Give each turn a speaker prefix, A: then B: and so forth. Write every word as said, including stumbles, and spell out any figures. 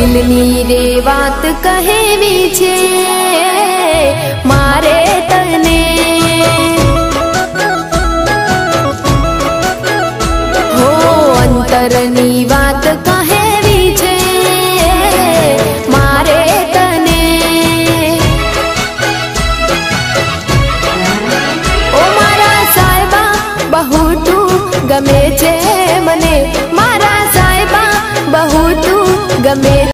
A: दिलनी रे बात कहेवी छे मारे तने हो अंतरनी बात कहेवी छे मारे तने ओ मारा साहेबा बहु तू गमे छे मने मारा साहेबा बहु तू गमे।